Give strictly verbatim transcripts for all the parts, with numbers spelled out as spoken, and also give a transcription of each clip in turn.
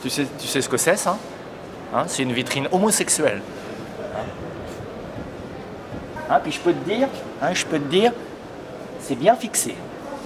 Tu sais, tu sais ce que c'est, ça? Hein, c'est une vitrine homosexuelle. Hein, hein, puis je peux te dire, hein, je peux te dire, c'est bien fixé.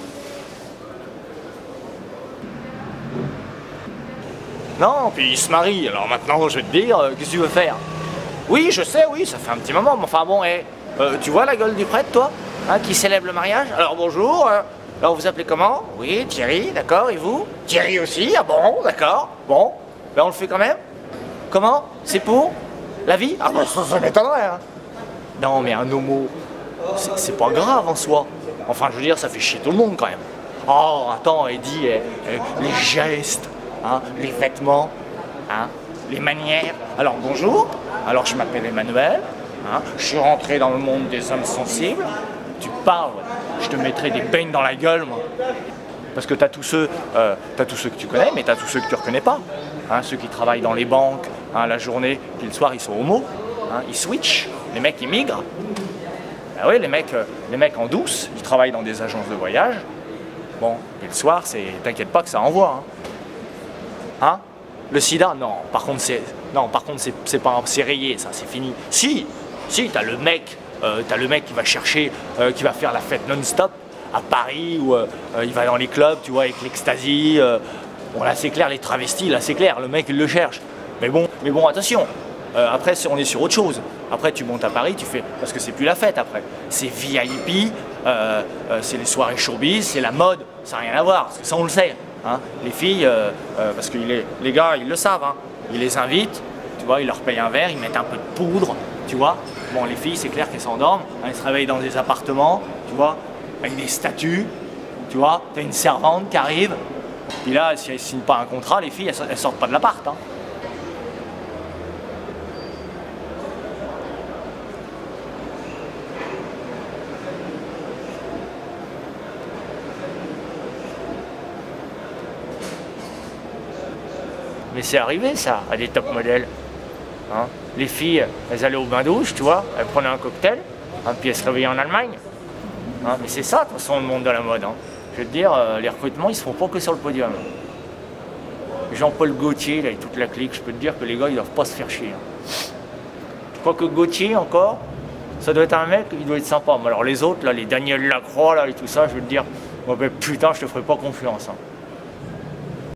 Non, puis il se marie, alors maintenant, je vais te dire, euh, qu'est-ce que tu veux faire? Oui, je sais, oui, ça fait un petit moment, mais enfin bon, hey, euh, tu vois la gueule du prêtre, toi, hein, qui célèbre le mariage? Alors bonjour, euh, alors vous appelez comment? Oui, Thierry, d'accord, et vous? Thierry aussi, ah bon, d'accord, bon, ben on le fait quand même? Comment? C'est pour? La vie? Ah ben ça, ça m'étonnerait, hein. Non, mais un homo, c'est pas grave en soi. Enfin, je veux dire, ça fait chier tout le monde quand même. Oh, attends, Eddie, eh, eh, les gestes, hein, les vêtements, hein, les manières. Alors bonjour, alors je m'appelle Emmanuel, hein, je suis rentré dans le monde des hommes sensibles. Tu parles, je te mettrai des peignes dans la gueule, moi. Parce que t'as tous ceux, euh, t'as tous ceux que tu connais, mais t'as tous ceux que tu reconnais pas. Hein, ceux qui travaillent dans les banques, hein, la journée, puis le soir ils sont homo, hein, ils switchent, les mecs ils migrent. Ah oui, les mecs, euh, les mecs en douce, ils travaillent dans des agences de voyage. Bon, et le soir, c'est, t'inquiète pas que ça envoie. Hein, hein? Le sida, non. Par contre, c'est, non. Par contre, c'est, c'est pas, c'est rayé, ça, c'est fini. Si, si, t'as le mec, euh, t'as le mec qui va chercher, euh, qui va faire la fête non-stop à Paris où euh, euh, il va dans les clubs, tu vois, avec l'ecstasy. Euh, bon, là, c'est clair, les travestis, là, c'est clair, le mec, il le cherche. Mais bon, mais bon, attention. Euh, après, on est sur autre chose. Après, tu montes à Paris, tu fais... Parce que c'est plus la fête, après. C'est V I P, euh, euh, c'est les soirées showbiz, c'est la mode. Ça n'a rien à voir, parce que ça, on le sait. Hein. Les filles, euh, euh, parce que les, les gars, ils le savent. Hein. Ils les invitent, tu vois, ils leur payent un verre, ils mettent un peu de poudre, tu vois. Bon, les filles, c'est clair qu'elles s'endorment. Hein, elles se réveillent dans des appartements, tu vois, avec des statues, tu vois. T'as une servante qui arrive. Puis là, si elles ne signent pas un contrat, les filles, elles ne sortent pas de l'appart. Hein. Mais c'est arrivé ça, à des top modèles. Hein, les filles, elles allaient au bain-douche, tu vois, elles prenaient un cocktail, hein, puis elles se réveillaient en Allemagne. Hein, mais c'est ça, de toute façon, le monde de la mode. Hein. Je veux te dire, euh, les recrutements, ils se font pas que sur le podium. Jean-Paul Gaultier, là, et toute la clique, je peux te dire que les gars, ils doivent pas se faire chier. Hein. Je crois que Gaultier, encore, ça doit être un mec, il doit être sympa. Mais alors les autres, là, les Daniel Lacroix, là, et tout ça, je veux te dire, oh, ben, putain, je te ferai pas confiance. Hein.